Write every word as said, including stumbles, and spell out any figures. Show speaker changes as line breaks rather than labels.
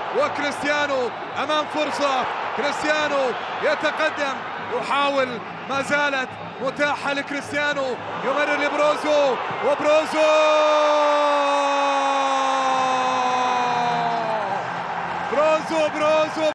وكريستيانو امام فرصة. كريستيانو يتقدم، يحاول، ما زالت متاحة لكريستيانو، يمرر لبروزو، وبروزو بروزو بروزو